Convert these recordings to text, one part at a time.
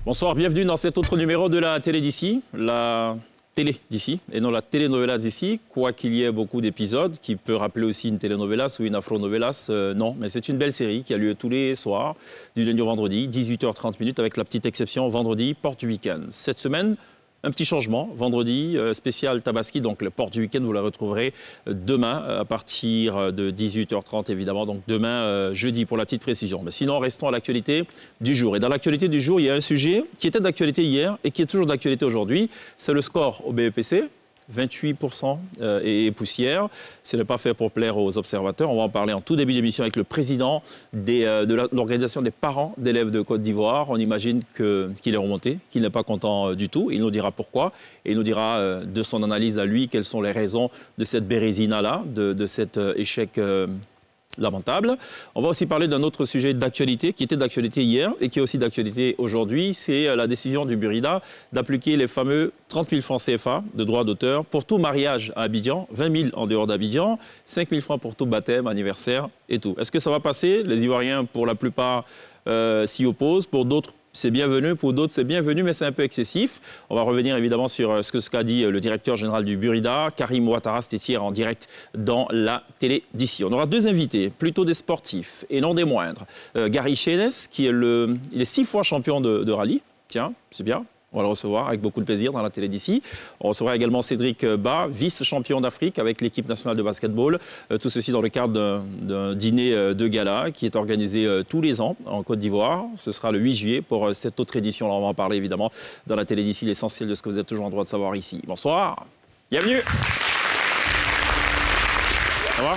Bonsoir, bienvenue dans cet autre numéro de la télé d'ici, la télé d'ici, et non la telenovelas d'ici, quoi qu'il y ait beaucoup d'épisodes, qui peut rappeler aussi une telenovelas ou une afro-novelas, non, mais c'est une belle série qui a lieu tous les soirs, du lundi au vendredi, 18h30, avec la petite exception vendredi, porte du week-end. Cette semaine, un petit changement, vendredi, spécial Tabaski, donc le porte du week-end, vous la retrouverez demain à partir de 18h30 évidemment, donc demain jeudi pour la petite précision. Mais sinon, restons à l'actualité du jour. Et dans l'actualité du jour, il y a un sujet qui était d'actualité hier et qui est toujours d'actualité aujourd'hui, c'est le score au BEPC. 28% et poussière. Ce n'est pas fait pour plaire aux observateurs. On va en parler en tout début d'émission avec le président de l'organisation des parents d'élèves de Côte d'Ivoire. On imagine qu'il est remonté, qu'il n'est pas content du tout. Il nous dira pourquoi et il nous dira de son analyse à lui quelles sont les raisons de cette bérésina-là, de cet échec lamentable. On va aussi parler d'un autre sujet d'actualité qui était d'actualité hier et qui est aussi d'actualité aujourd'hui. C'est la décision du Burida d'appliquer les fameux 30 000 francs CFA de droits d'auteur pour tout mariage à Abidjan, 20 000 en dehors d'Abidjan, 5 000 francs pour tout baptême, anniversaire et tout. Est-ce que ça va passer? Les Ivoiriens, pour la plupart, s'y opposent. Pour d'autres, c'est bienvenu, pour d'autres c'est bienvenu, mais c'est un peu excessif. On va revenir évidemment sur ce qu'a dit le directeur général du Burida, Karim Ouattara, c'était hier en direct dans la télé d'ici. On aura deux invités, plutôt des sportifs et non des moindres. Gary Chénes, qui est il est 6 fois champion de rallye, tiens, c'est bien. On va le recevoir avec beaucoup de plaisir dans la télé d'ici. On recevra également Cédric Ba, vice-champion d'Afrique avec l'équipe nationale de basketball. Tout ceci dans le cadre d'un dîner de gala qui est organisé tous les ans en Côte d'Ivoire. Ce sera le 8 juillet pour cette autre édition. Alors on va en parler évidemment dans la télé d'ici, l'essentiel de ce que vous êtes toujours en droit de savoir ici. Bonsoir, bienvenue. Ça va ?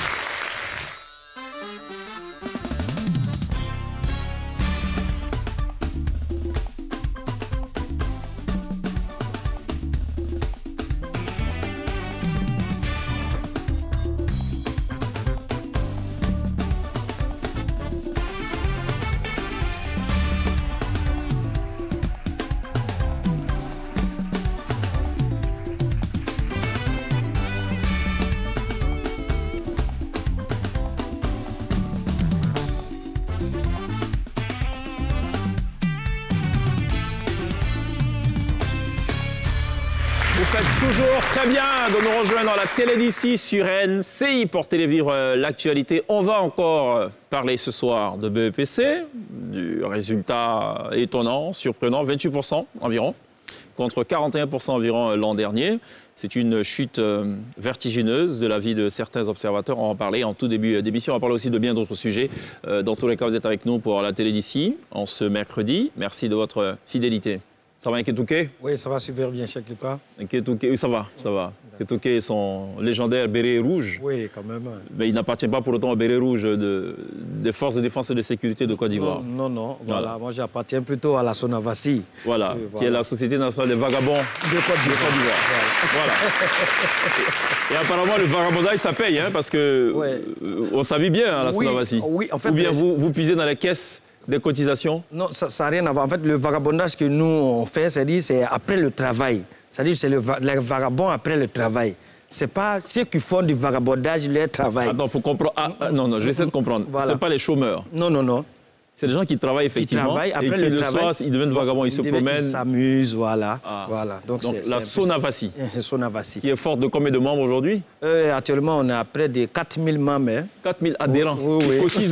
Toujours très bien de nous rejoindre dans la télé d'ici sur NCI pour télévivre l'actualité. On va encore parler ce soir de BEPC, du résultat étonnant, surprenant, 28% environ, contre 41% environ l'an dernier. C'est une chute vertigineuse de la vie de certains observateurs. On va en parler en tout début d'émission. On va parler aussi de bien d'autres sujets. Dans tous les cas, vous êtes avec nous pour la télé d'ici en ce mercredi. Merci de votre fidélité. Ça va, Nketouké? Oui, ça va super bien, Cheikh, et toi? Nketouké, oui, ça va, ça va. Nketouké est son légendaire béret rouge. Oui, quand même. Mais il n'appartient pas pour autant au béret rouge des forces de défense et de sécurité de Côte d'Ivoire. Non, non, voilà. Moi, j'appartiens plutôt à la Sonavasi. Voilà, qui est la Société nationale des vagabonds de Côte d'Ivoire. Voilà. Et apparemment, le vagabondage, ça paye, hein, parce que on s'habille bien à la Sonavasi. Oui, en fait. Ou bien vous puisez dans les caisses des cotisations? Non, ça n'a rien à voir. En fait, le vagabondage que nous, on fait, c'est après le travail. C'est-à-dire c'est le vagabond après le travail. Ce n'est pas ceux qui font du vagabondage, leur travail. Attends, pour comprendre. Non, je vais essayer de comprendre. Voilà. Ce n'est pas les chômeurs. Non, non, non. C'est des gens qui travaillent effectivement. Qui travaillent après et qui le soir, ils deviennent vagabonds, ils se promènent. Ils s'amusent, voilà. Voilà. Donc la Sonavasi. Sonavasi. Qui est forte de combien de membres aujourd'hui? Actuellement, on est à près de 4 000 membres. 4 000 adhérents. Oui, oui. Cotisent.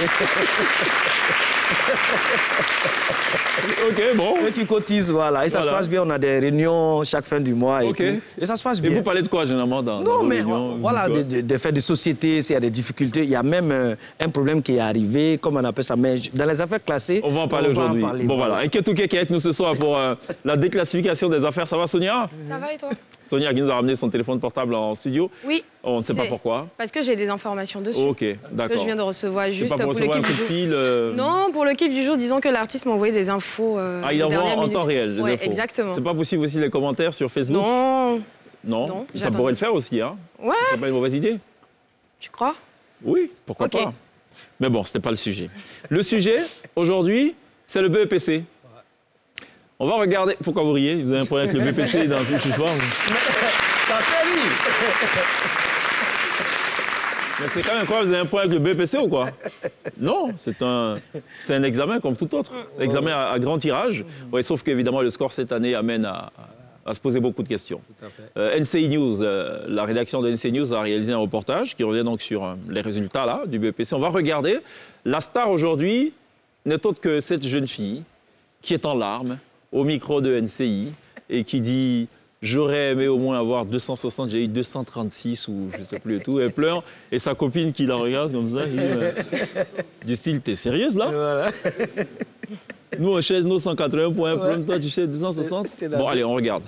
OK, bon. Eux qui cotisent, voilà. Et ça se passe bien, on a des réunions chaque fin du mois et tout. Et ça se passe bien. Et vous parlez de quoi, généralement, dans mais réunions, voilà, des faits de société, s'il y a des difficultés. Il y a même un problème qui est arrivé, comme on appelle ça. Mais dans les affaires classées, on va en parler aujourd'hui. Bon, voilà. Et Nketouké qui est avec nous ce soir pour la déclassification des affaires. Ça va, Sonia? Ça va et toi? Sonia qui nous a ramené son téléphone portable en studio. Oui. On ne sait pas pourquoi. Parce que j'ai des informations dessus. OK, d'accord. Que je viens de recevoir juste pas pour pour l'équipe du jour. Non, pour l'équipe du jour, disons que l'artiste m'a envoyé des infos. Il envoie en temps réel des infos. Exactement. C'est pas possible aussi les commentaires sur Facebook? Non. Non, ça pourrait le faire aussi, hein? Ouais. Ce serait pas une mauvaise idée? Tu crois? Oui, pourquoi pas. Mais bon, c'était pas le sujet. Le sujet, aujourd'hui, c'est le BEPC. On va regarder... Pourquoi vous riez? Vous avez un problème avec le BEPC dans ce support? Ça fait rire. Mais c'est quand même incroyable, vous avez un point avec le BEPC ou quoi? Non, c'est un examen comme tout autre. Examen à grand tirage. Ouais, sauf qu'évidemment, le score cette année amène à se poser beaucoup de questions. NCI News, la rédaction de NCI News a réalisé un reportage qui revient donc sur les résultats là, du BEPC. On va regarder. La star aujourd'hui n'est autre que cette jeune fille qui est en larmes au micro de NCI et qui dit « J'aurais aimé au moins avoir 260, j'ai eu 236 ou je ne sais plus et tout ». Elle pleure et sa copine qui la regarde comme ça, du style « T'es sérieuse là ?» Voilà. Nous, on cherche nos 180 points, toi, tu cherches 260. Bon, allez, on regarde.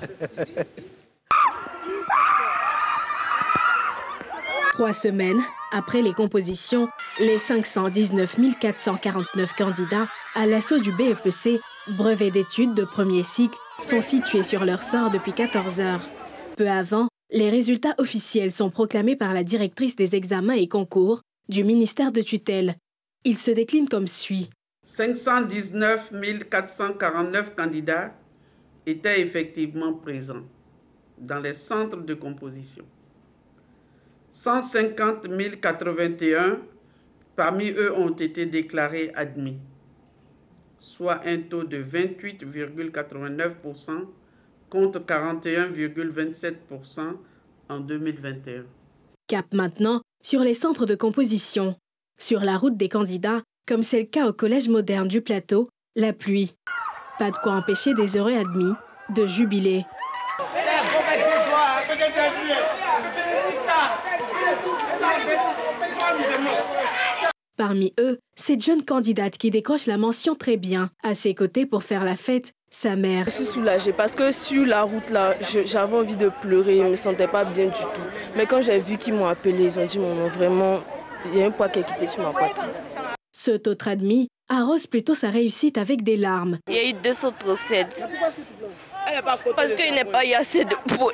3 semaines après les compositions, les 519 449 candidats à l'assaut du BEPC, brevet d'études de premier cycle, sont situés sur leur sort depuis 14 heures. Peu avant, les résultats officiels sont proclamés par la directrice des examens et concours du ministère de tutelle. Ils se déclinent comme suit. 519 449 candidats étaient effectivement présents dans les centres de composition. 150 081 parmi eux ont été déclarés admis, soit un taux de 28,89% contre 41,27% en 2021. Cap maintenant sur les centres de composition. Sur la route des candidats, comme c'est le cas au Collège moderne du Plateau, la pluie. Pas de quoi empêcher des heureux admis de jubiler. Parmi eux, cette jeune candidate qui décroche la mention très bien. À ses côtés pour faire la fête, sa mère. Je suis soulagée parce que sur la route là, j'avais envie de pleurer, je ne me sentais pas bien du tout. Mais quand j'ai vu qu'ils m'ont appelé, ils ont dit mon nom, vraiment, il y a un poids qui est quitté sur ma poitrine. Cet autre admis arrose plutôt sa réussite avec des larmes. Il y a eu 237 parce qu'il n'y a pas eu assez de points.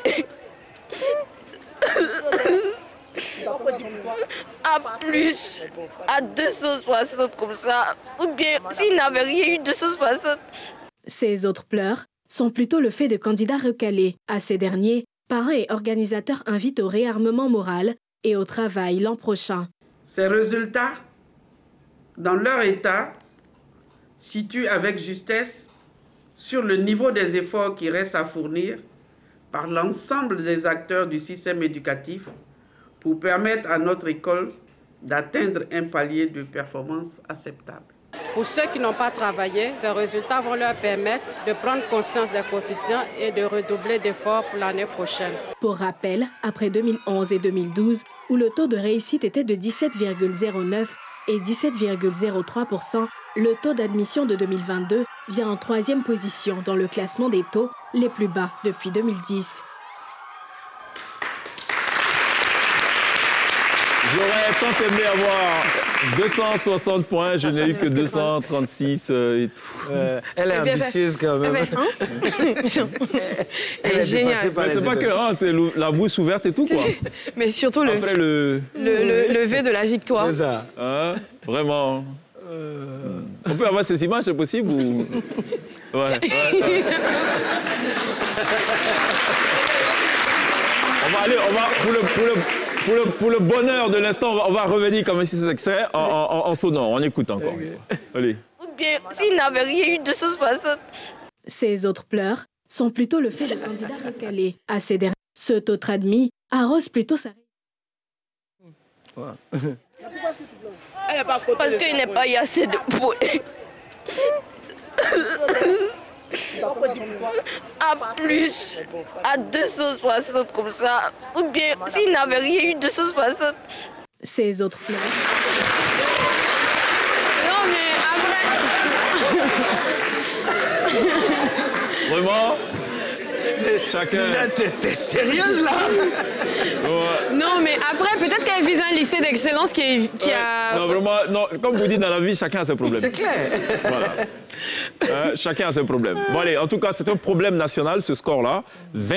À plus, à 260 comme ça, ou bien s'il n'avait rien eu 260. Ces autres pleurs sont plutôt le fait de candidats recalés. À ces derniers, parents et organisateurs invitent au réarmement moral et au travail l'an prochain. Ces résultats, dans leur état, situent avec justesse sur le niveau des efforts qui restent à fournir par l'ensemble des acteurs du système éducatif pour permettre à notre école d'atteindre un palier de performance acceptable. Pour ceux qui n'ont pas travaillé, ces résultats vont leur permettre de prendre conscience des coefficients et de redoubler d'efforts pour l'année prochaine. Pour rappel, après 2011 et 2012, où le taux de réussite était de 17,09 et 17,03%, le taux d'admission de 2022 vient en 3e position dans le classement des taux les plus bas depuis 2010. J'aurais tant aimé avoir 260 points, je n'ai eu que 236 et tout. Elle est ambitieuse quand même. Elle est géniale. C'est pas que c'est la bouche ouverte et tout, quoi. Mais surtout après le V de la victoire. C'est ça. Hein? Vraiment. On peut avoir ces images, c'est possible ou... Ouais. Pour le bonheur de l'instant, on va revenir comme si c'était extrait en sonore. On écoute encore. Okay. Allez. Ou bien s'il n'avait rien eu 260. Ces autres pleurs sont plutôt le fait de candidats recalés. À ces derniers, cet autre admis arrose plutôt sa... Parce qu'il n'y a pas eu assez de points. À plus, à 260 comme ça, ou bien s'il n'avait rien eu 260. Ces autres pleurs. Non mais après... Vraiment? Chacun... T'es sérieuse là? Ouais. Non mais après, peut-être qu'elle vise un lycée d'excellence qui a... Non vraiment, non, comme vous dites dans la vie, chacun a ses problèmes. C'est clair. Voilà. Chacun a ses problèmes. Bon allez, en tout cas, c'est un problème national, ce score-là.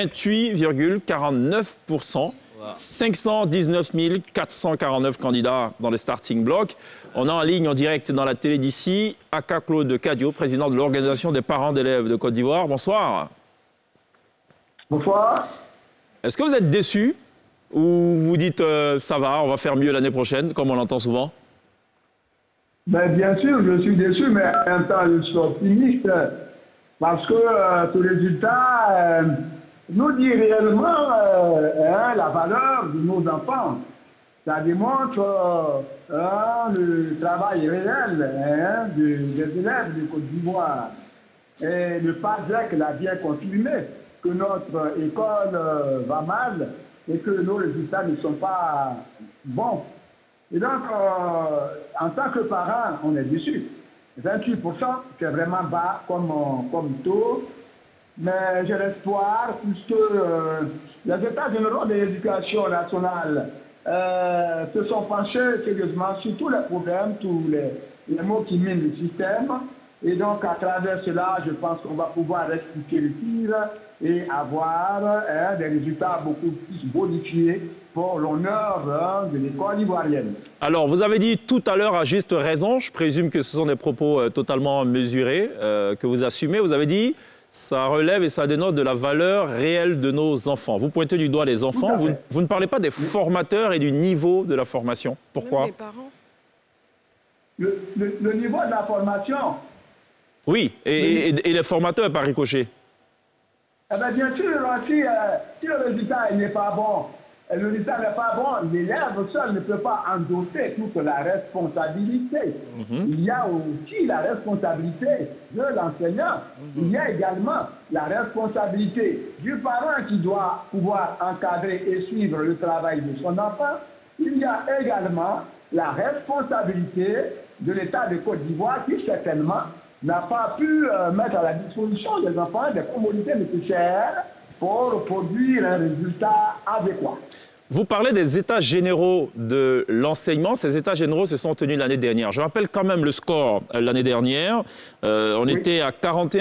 28,49%. 519 449 candidats dans le starting block. On a en ligne en direct dans la télé d'ici, Aka Claude Cadio, président de l'Organisation des parents d'élèves de Côte d'Ivoire. Bonsoir. Bonsoir. Est-ce que vous êtes déçu Ou vous dites ça va, on va faire mieux l'année prochaine, comme on l'entend souvent? Ben, bien sûr, je suis déçu, mais en même temps, je suis optimiste parce que ce résultat nous dit réellement la valeur de nos enfants. Ça démontre le travail réel des élèves de Côte d'Ivoire. Et le PASEC l'a bien confirmé, que notre école va mal et que nos résultats ne sont pas bons. Et donc, en tant que parent, on est déçus. 28%, c'est vraiment bas comme taux. Mais j'ai l'espoir, puisque les États généraux de l'éducation nationale se sont penchés sérieusement sur tous les problèmes, tous les maux qui minent le système. Et donc, à travers cela, je pense qu'on va pouvoir expliquer le tir et avoir des résultats beaucoup plus bonifiés pour l'honneur de l'école ivoirienne. Alors, vous avez dit tout à l'heure, à juste raison, je présume que ce sont des propos totalement mesurés, que vous assumez. Vous avez dit, ça relève et ça dénote de la valeur réelle de nos enfants. Vous pointez du doigt les enfants, vous ne parlez pas des formateurs et du niveau de la formation. Pourquoi? Même des parents. Le niveau de la formation. Oui, et les formateurs par ricochet. Eh bien sûr, si le résultat n'est pas bon, le résultat n'est pas bon, l'élève seul ne peut pas endosser toute la responsabilité. Il y a aussi la responsabilité de l'enseignant. Il y a également la responsabilité du parent qui doit pouvoir encadrer et suivre le travail de son enfant. Il y a également la responsabilité de l'État de Côte d'Ivoire qui certainement n'a pas pu mettre à la disposition des enfants des commodités nécessaires pour produire un résultat adéquat. Vous parlez des états généraux de l'enseignement. Ces états généraux se sont tenus l'année dernière. Je rappelle quand même le score l'année dernière. On était à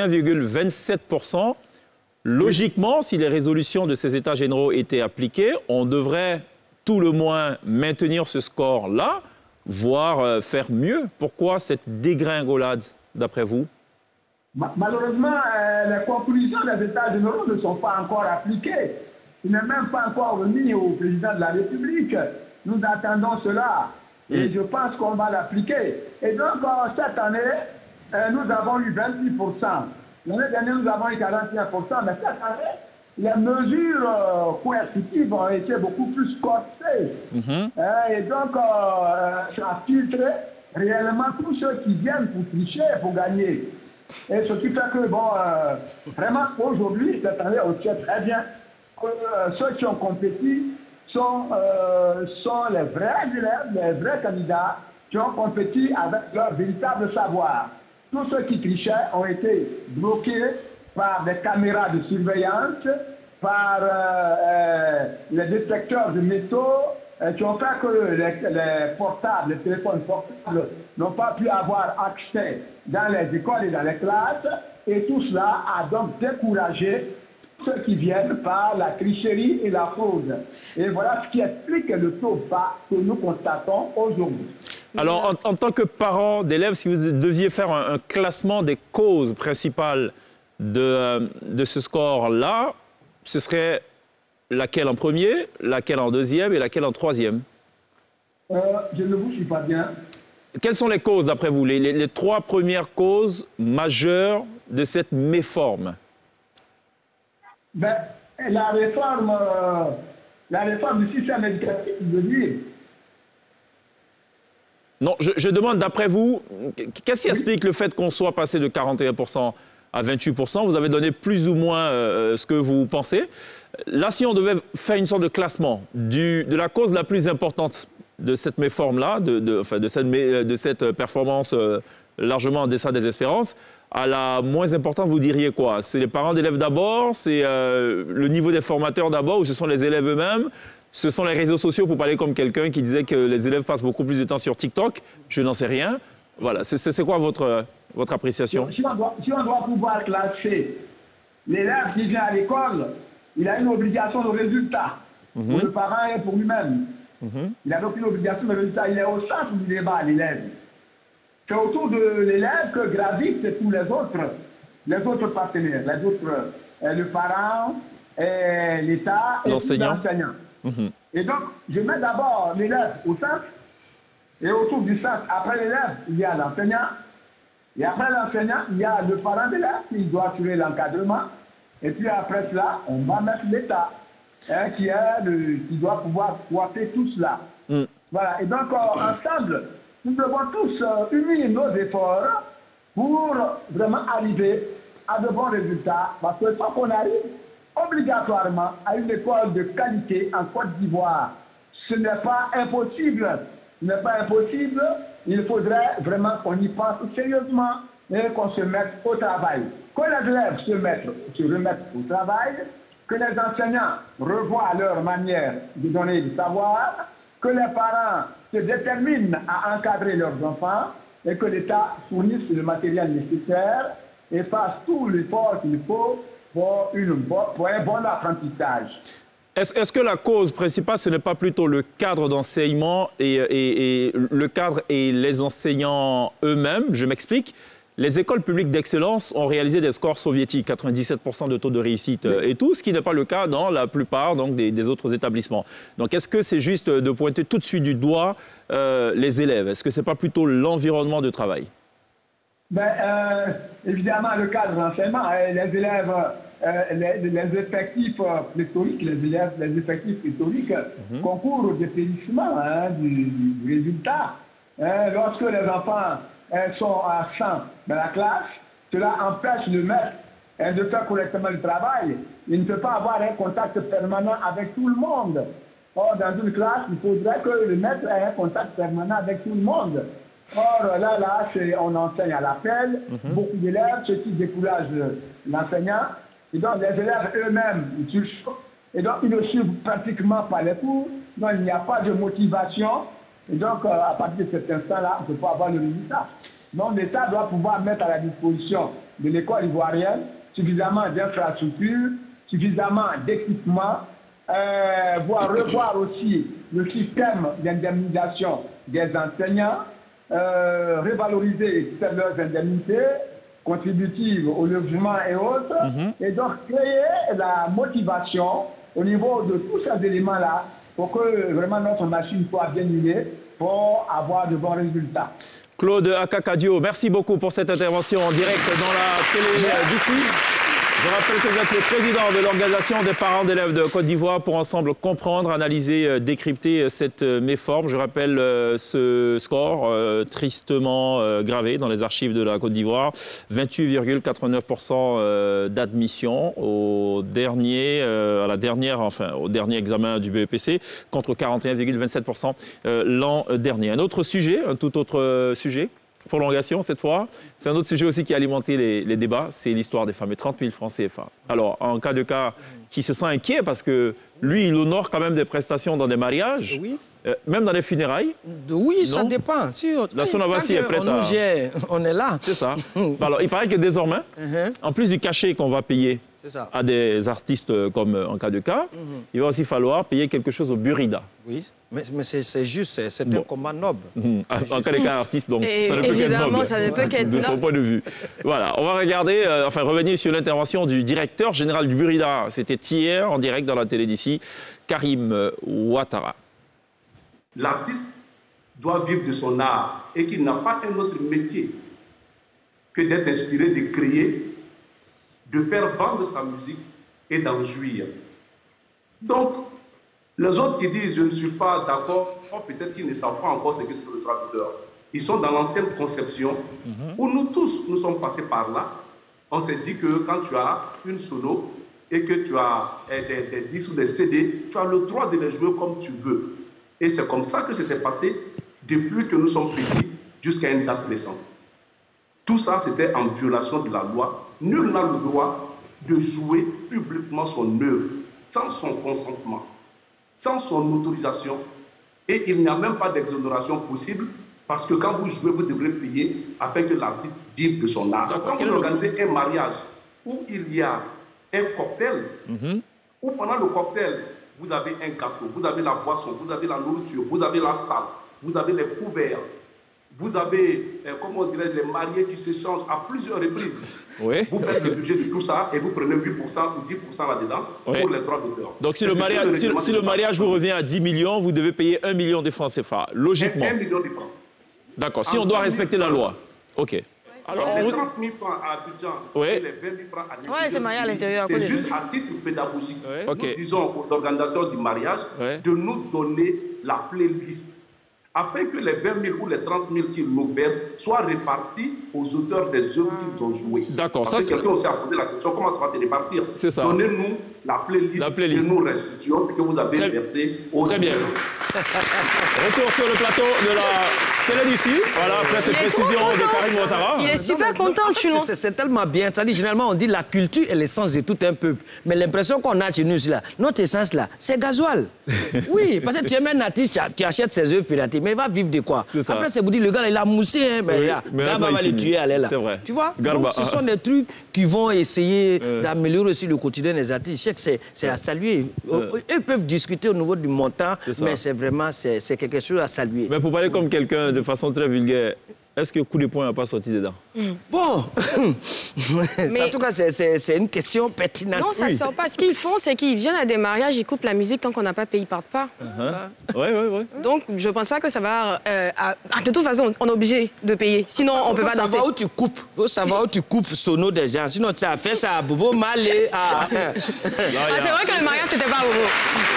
41,27%. Logiquement, si les résolutions de ces états généraux étaient appliquées, on devrait tout le moins maintenir ce score-là, voire faire mieux. Pourquoi cette dégringolade, d'après vous? Malheureusement, les conclusions des états généraux ne sont pas encore appliquées. Il n'est même pas encore remis au président de la République. Nous attendons cela et je pense qu'on va l'appliquer. Et donc, cette année, nous avons eu 28%. L'année dernière, nous avons eu 41%, mais cette année, les mesures coercitives ont été beaucoup plus corsées. Et donc, ça filtre réellement tous ceux qui viennent pour tricher, pour gagner. Et ce qui fait que, bon, vraiment, aujourd'hui, cette année, on sait très bien que ceux qui ont compétit sont les vrais élèves, les vrais candidats qui ont compétit avec leur véritable savoir. Tous ceux qui trichaient ont été bloqués par des caméras de surveillance, par les détecteurs de métaux, qui ont fait que les portables, les téléphones portables n'ont pas pu avoir accès dans les écoles et dans les classes. Et tout cela a donc découragé ceux qui viennent par la tricherie et la fraude. Et voilà ce qui explique le taux bas que nous constatons aujourd'hui. Alors, en tant que parent d'élèves, si vous deviez faire un classement des causes principales de ce score-là, ce serait laquelle en premier, laquelle en deuxième et laquelle en troisième? Je ne vous suis pas bien. Quelles sont les causes, d'après vous, les trois premières causes majeures de cette méforme? Ben, la réforme du système éducatif, je veux dire. Non, je demande, d'après vous, qu'est-ce qui explique le fait qu'on soit passé de 41% à 28%? Vous avez donné plus ou moins ce que vous pensez. Là, si on devait faire une sorte de classement de la cause la plus importante de cette méforme-là, de cette performance largement en deçà des espérances, à la moins importante, vous diriez quoi? C'est les parents d'élèves d'abord? C'est le niveau des formateurs d'abord? Ou ce sont les élèves eux-mêmes? Ce sont les réseaux sociaux, pour parler comme quelqu'un qui disait que les élèves passent beaucoup plus de temps sur TikTok? Je n'en sais rien. Voilà, c'est quoi votre appréciation? Si on doit pouvoir classer l'élève qui vient à l'école, il a une obligation de résultat pour le parent et pour lui-même. Il n'a aucune obligation de résultat. Il est au centre du débat, l'élève. C'est autour de l'élève que gravitent tous les autres partenaires, le parent, l'État et l'enseignant. Et donc, je mets d'abord l'élève au centre. Et autour du centre, après l'élève, il y a l'enseignant. Et après l'enseignant, il y a le parent d'élève qui doit assurer l'encadrement. Et puis après cela, on va mettre l'État qui doit pouvoir coiffer tout cela. Voilà. Et donc, ensemble, nous devons tous unir nos efforts pour vraiment arriver à de bons résultats. Parce que tant qu'on arrive obligatoirement à une école de qualité en Côte d'Ivoire, ce n'est pas impossible. Ce n'est pas impossible. Il faudrait vraiment qu'on y pense sérieusement et qu'on se mette au travail. Que les élèves se remettent au travail, que les enseignants revoient leur manière de donner du savoir, que les parents se déterminent à encadrer leurs enfants et que l'État fournisse le matériel nécessaire et fasse tout l'effort qu'il faut pour un bon apprentissage. Est-ce que la cause principale, ce n'est pas plutôt le cadre d'enseignement et le cadre et les enseignants eux-mêmes? Je m'explique. Les écoles publiques d'excellence ont réalisé des scores soviétiques, 97% de taux de réussite et tout, ce qui n'est pas le cas dans la plupart donc, des autres établissements. Donc est-ce que c'est juste de pointer tout de suite du doigt les élèves? Est-ce que ce n'est pas plutôt l'environnement de travail? Évidemment, le cadre d'enseignement, les élèves, les effectifs pléthoriques, les effectifs pléthoriques concourent au dépérissement du résultat. Lorsque les enfants sont à 100 dans la classe, cela empêche le maître de faire correctement le travail. Il ne peut pas avoir un contact permanent avec tout le monde. Or, dans une classe, il faudrait que le maître ait un contact permanent avec tout le monde. Or, là, on enseigne à l'appel, beaucoup d'élèves, ce qui décourage l'enseignant. Et donc, les élèves eux-mêmes, ils surchauffent. Et donc, ils ne suivent pratiquement pas les cours. Donc, il n'y a pas de motivation. Et donc, à partir de cet instant-là, on ne peut pas avoir le résultat. Donc, l'État doit pouvoir mettre à la disposition de l'école ivoirienne suffisamment d'infrastructures, suffisamment d'équipements, revoir aussi le système d'indemnisation des enseignants, revaloriser leurs indemnités contributives au logement et autres, et donc créer la motivation au niveau de tous ces éléments-là pour que vraiment notre machine soit bien huilée pour avoir de bons résultats. Claude Akakadio, merci beaucoup pour cette intervention en direct dans la télé d'ici. Je rappelle que vous êtes le président de l'Organisation des parents d'élèves de Côte d'Ivoire pour ensemble comprendre, analyser, décrypter cette méforme. Je rappelle ce score tristement gravé dans les archives de la Côte d'Ivoire. 28,89% d'admission au dernier examen du BEPC contre 41,27% l'an dernier. Un autre sujet, un tout autre sujet. Prolongation cette fois. C'est un autre sujet aussi qui a alimenté les débats, c'est l'histoire des fameux 30 000 francs CFA. Alors, en cas de cas, qui se sent inquiet parce que lui, il honore quand même des prestations dans des mariages, même dans les funérailles. Oui, ça dépend. La Sonavassi est prête on est là. C'est ça. Alors, il paraît que désormais, en plus du cachet qu'on va payer à des artistes comme en cas de cas, il va aussi falloir payer quelque chose au Burida. Oui, mais c'est juste, c'est un combat noble. En cas de cas artiste, donc ça ne peut qu'être noble. Ça ne peut qu'être de son point de vue. Voilà, on va regarder, revenir sur l'intervention du directeur général du Burida. C'était hier en direct dans la télé d'ici, Karim Ouattara. L'artiste doit vivre de son art et qu'il n'a pas un autre métier que d'être inspiré, de créer, de faire vendre sa musique et d'en jouir. Donc, les autres qui disent « je ne suis pas d'accord », peut-être qu'ils ne savent pas encore ce que c'est le droit d'auteur. Ils sont dans l'ancienne conception où nous tous, nous sommes passés par là. On s'est dit que quand tu as une solo et que tu as des disques ou des CD, tu as le droit de les jouer comme tu veux. Et c'est comme ça que ça s'est passé depuis que nous sommes petits jusqu'à une date récente. Tout ça, c'était en violation de la loi. Nul n'a le droit de jouer publiquement son œuvre sans son consentement, sans son autorisation. Et il n'y a même pas d'exonération possible parce que quand vous jouez, vous devrez payer afin que l'artiste vive de son art. Quand vous organisez un mariage où il y a un cocktail, où pendant le cocktail, vous avez un gâteau, vous avez la boisson, vous avez la nourriture, vous avez la salle, vous avez les couverts, vous avez, comment on dirait, les mariés qui se changent à plusieurs reprises. Oui. Vous faites le budget de tout ça et vous prenez 8% ou 10% là-dedans pour les droits d'auteur. Donc si le mariage vous revient à 10 millions, vous devez payer 1 million de francs CFA, logiquement. 1 million de francs. D'accord, si on doit respecter la loi. OK. Alors, les 30 000 francs à Abidjan et les 20 000 francs à l'intérieur, c'est juste à titre pédagogique. Nous disons aux organisateurs du mariage de nous donner la playlist afin que les 20 000 ou les 30 000 qu'ils nous versent soient répartis aux auteurs des œuvres qu'ils ont jouées. D'accord. Parce que quelqu'un aussi a posé la question, comment ça va se répartir? C'est ça. Donnez-nous la playlist que nous restituons, ce que vous avez versé aux auteurs. Très bien. Retour sur le plateau de la télé d'ici. Voilà, après cette précision de Karim Ouattara. Il est super content, Chulon. C'est tellement bien. Ça dit, généralement, on dit la culture est l'essence de tout un peuple. Mais l'impression qu'on a chez nous, là, notre essence, là, c'est gasoil. Oui, parce que tu es un artiste, tu achètes ses œuvres piratées, mais il va vivre de quoi? Après, c'est vous dire, le gars, il a moussé, hein, mais là, Garba va le tuer, allez là. C'est vrai. Tu vois? Donc, ce sont des trucs qui vont essayer d'améliorer aussi le quotidien des artistes. Je sais que c'est à saluer. Eux peuvent discuter au niveau du montant, mais c'est vraiment, c'est quelque chose à saluer. Mais pour parler comme quelqu'un de façon très vulgaire, est-ce que coup de poing n'a pas sorti dedans? Bon, en tout cas, c'est une question pertinente. Non, ça ne sort pas. Ce qu'ils font, c'est qu'ils viennent à des mariages, ils coupent la musique tant qu'on n'a pas payé, ils partent pas. Oui. Donc, je ne pense pas que ça va... de toute façon, on est obligé de payer. Sinon, on ne peut pas danser. Il faut savoir où tu coupes sono des gens. Sinon, tu as fait ça à Bobo Malé. C'est vrai que le mariage, c'était pas à Bobo.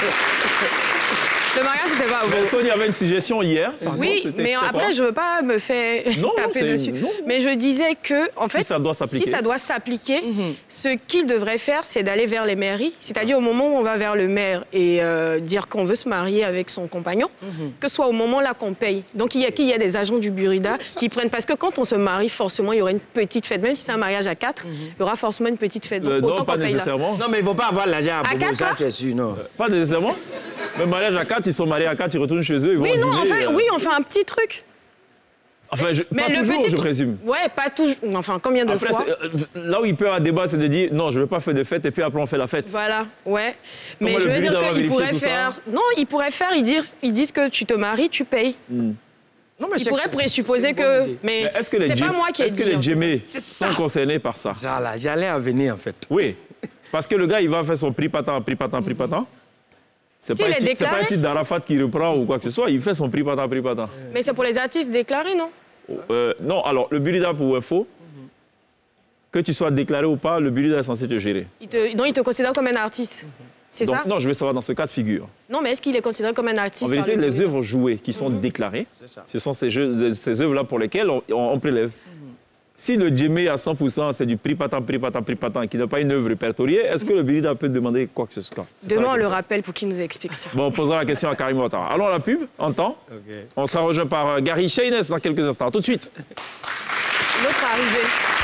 Le mariage, c'était pas à Bobo. Mais Sonia avait une suggestion hier. Oui, mais après, je ne veux pas me faire taper dessus. Mais je disais que, en fait, si ça doit s'appliquer, ce qu'il devrait faire, c'est d'aller vers les mairies. C'est-à-dire au moment où on va vers le maire et dire qu'on veut se marier avec son compagnon, que ce soit au moment là qu'on paye. Donc, il y a des agents du Burida qui prennent... Parce que quand on se marie, forcément, il y aura une petite fête. Même si c'est un mariage à 4, il y aura forcément une petite fête. Donc, non, pas nécessairement. Non, mais il ne faut pas avoir l'argent à Bobo, ça, c'est sûr, non. Pas nécessairement. Le mariage à 4, ils sont mariés à 4, ils retournent chez eux, ils vont dîner. Oui, on fait un petit truc. Enfin, pas toujours, je présume. Ouais, pas toujours. Enfin, combien de fois? Là où il peut avoir débat, c'est de dire non, je ne veux pas faire de fête et puis après on fait la fête. Voilà, ouais. Mais je veux dire qu'ils pourraient faire... Non, ils pourraient faire, ils disent que tu te maries, tu payes. Non, mais ils pourraient présupposer que... Mais c'est pas moi qui ai dit. Est-ce que les djemés sont concernés par ça? Voilà, j'allais en venir en fait. Oui, parce que le gars, il va faire son prix patent. C'est pas un titre d'Arafat qui reprend ou quoi que ce soit, il fait son prix patent. Mais c'est pour les artistes déclarés, non? Non, alors, le Burida, pour info, que tu sois déclaré ou pas, le Burida est censé te gérer. Non, il te considère comme un artiste. C'est ça? Non, je vais savoir dans ce cas de figure. Non, mais est-ce qu'il est considéré comme un artiste? En vérité, les œuvres jouées qui sont déclarées, ce sont ces œuvres-là pour lesquelles on prélève. Si le djemé à 100%, c'est du prix patent, qui n'a pas une œuvre répertoriée, est-ce que le Burida peut demander quoi que ce soit? Demain, on le rappelle pour qu'il nous explique ça. Bon, on posera la question à Karim Ouattara. Allons à la pub, en temps. On sera rejoint par Gary Shaynes dans quelques instants. Tout de suite. L'autre arrivée.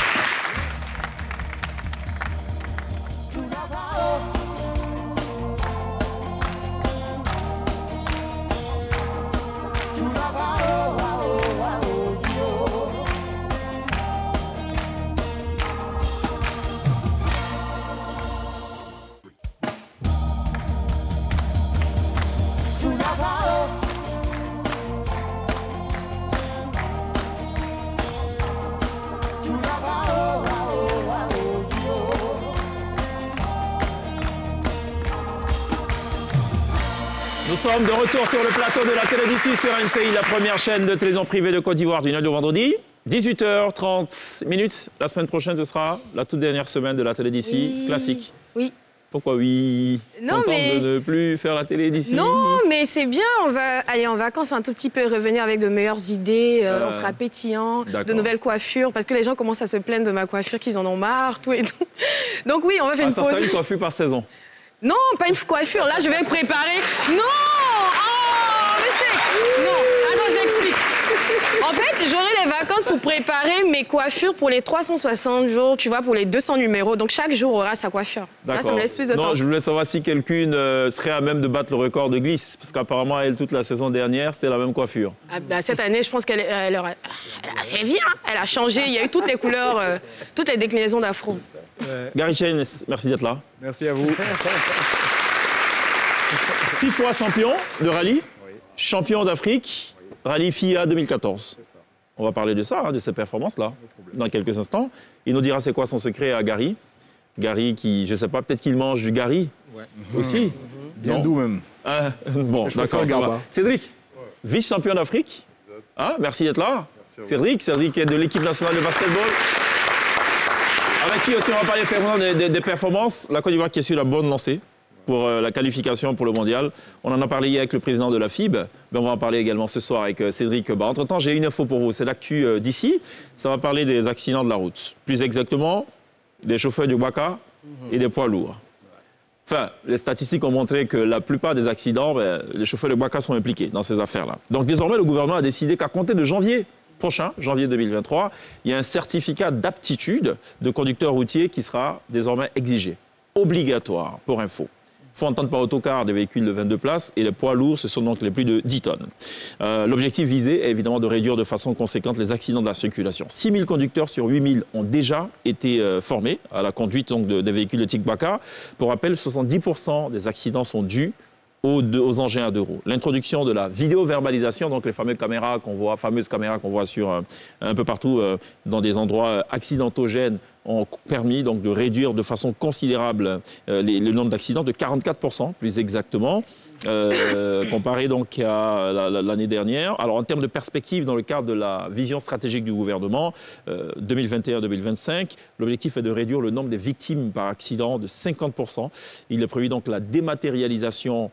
Nous sommes de retour sur le plateau de la télé d'ici sur NCI, la première chaîne de télévision privée de Côte d'Ivoire du lundi au vendredi. 18h30. La semaine prochaine, ce sera la toute dernière semaine de la télé d'ici classique. Oui. Pourquoi oui? Non, mais... de ne plus faire la télé d'ici? Non, mais c'est bien. On va aller en vacances un tout petit peu, revenir avec de meilleures idées. On sera pétillant, de nouvelles coiffures. Parce que les gens commencent à se plaindre de ma coiffure, qu'ils en ont marre, tout et tout. Donc oui, on va faire une pause. Ça sera une coiffure par saison? Non, pas une coiffure. Là, je vais préparer... Non! Oh, monsieur! Non, attends, j'explique. En fait, j'aurai les vacances pour préparer mes coiffures pour les 360 jours, tu vois, pour les 200 numéros. Donc, chaque jour aura sa coiffure. Là, ça me laisse plus de temps. Non, je voulais savoir si quelqu'une serait à même de battre le record de glisse. Parce qu'apparemment, elle, toute la saison dernière, c'était la même coiffure. Ah, bah, cette année, je pense qu'elle a sévi, hein. Elle a changé. Il y a eu toutes les couleurs, toutes les déclinaisons d'afro. Gary Shaynes, merci d'être là. Merci à vous. 6 fois champion de rallye, champion d'Afrique, rallye FIA 2014. On va parler de ça, hein, de ces performances-là, dans quelques instants. Il nous dira c'est quoi son secret à Gary. Gary qui, je ne sais pas, peut-être qu'il mange du Gary aussi. Bien doux même. Bon, d'accord, ça va. Cédric, vice-champion d'Afrique. Ah, merci d'être là. Merci Cédric est de l'équipe nationale de basketball. Avec qui aussi on va parler des performances. La Côte d'Ivoire qui est sur la bonne lancée pour la qualification pour le mondial. On en a parlé hier avec le président de la FIB, mais on va en parler également ce soir avec Cédric. Entre-temps, j'ai une info pour vous, c'est l'actu d'ici. Ça va parler des accidents de la route. Plus exactement, des chauffeurs du Waka et des poids lourds. Enfin, les statistiques ont montré que la plupart des accidents, les chauffeurs de Waka sont impliqués dans ces affaires-là. Donc désormais, le gouvernement a décidé qu'à compter de janvier prochain, janvier 2023, il y a un certificat d'aptitude de conducteur routier qui sera désormais exigé, obligatoire, pour info. Il faut entendre par autocar des véhicules de 22 places et les poids lourds, ce sont donc les plus de 10 tonnes. L'objectif visé est évidemment de réduire de façon conséquente les accidents de la circulation. 6 000 conducteurs sur 8 000 ont déjà été formés à la conduite donc, des véhicules de type Waka. Pour rappel, 70% des accidents sont dus aux engins à 2 roues. L'introduction de la vidéo-verbalisation, donc les fameuses caméras qu'on voit sur un peu partout dans des endroits accidentogènes, ont permis donc de réduire de façon considérable le nombre d'accidents de 44%, plus exactement, comparé donc à l'année dernière. Alors en termes de perspective, dans le cadre de la vision stratégique du gouvernement 2021-2025, l'objectif est de réduire le nombre des victimes par accident de 50%. Il est prévu donc la dématérialisation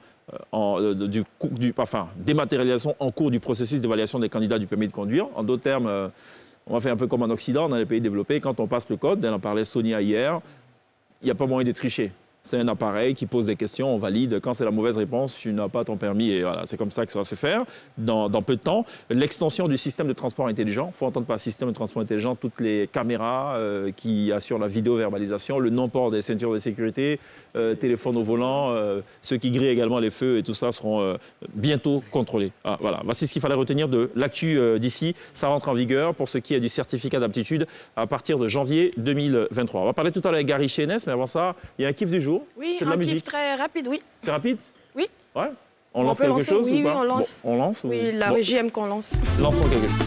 dématérialisation en cours du processus d'évaluation des candidats du permis de conduire. En d'autres termes, on va faire un peu comme en Occident, dans les pays développés, quand on passe le code, elle en parlait Sonia hier, il n'y a pas moyen de tricher. C'est un appareil qui pose des questions, on valide. Quand c'est la mauvaise réponse, tu n'as pas ton permis. Et voilà, c'est comme ça que ça va se faire dans peu de temps. L'extension du système de transport intelligent. Il faut entendre par système de transport intelligent toutes les caméras qui assurent la vidéo-verbalisation, le non-port des ceintures de sécurité, téléphone au volant, ceux qui grillent également les feux et tout ça seront bientôt contrôlés. Ah, voilà, voici ce qu'il fallait retenir de l'actu d'ici. Ça rentre en vigueur pour ce qui est du certificat d'aptitude à partir de janvier 2023. On va parler tout à l'heure avec Gary Chénès, mais avant ça, il y a un kiff du jour. Oui, c'est de la musique. Kiff très rapide, oui. C'est rapide? Oui. Ouais. On lance quelque chose ou pas? Oui, on lance. Bon, on lance Oui, la régie aime qu'on lance. Lançons quelque chose.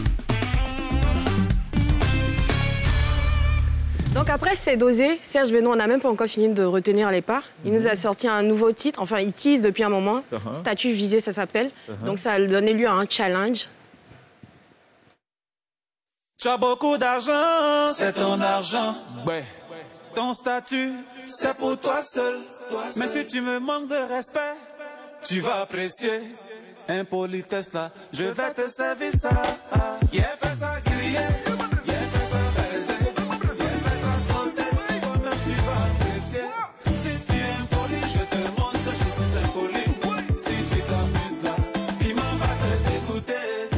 Donc après, c'est dosé. Serge Benoît, on n'a même pas encore fini de retenir les parts. Il nous a sorti un nouveau titre. Enfin, il tease depuis un moment. Statut visé, ça s'appelle. Donc ça a donné lieu à un challenge. Tu as beaucoup d'argent, c'est ton argent. Ouais. Ton statut, c'est pour toi seul. Mais si tu me manques de respect, tu vas apprécier. Impolitesse là, je vais te servir ça. Yeah, fais ça crier. Yeah, fais ça baiser. Yeah, fais ça sauter. Toi-même tu vas apprécier. Si tu es impoli, je te montre que je suis impoli. Si tu t'amuses là, il m'en va te dégoûter.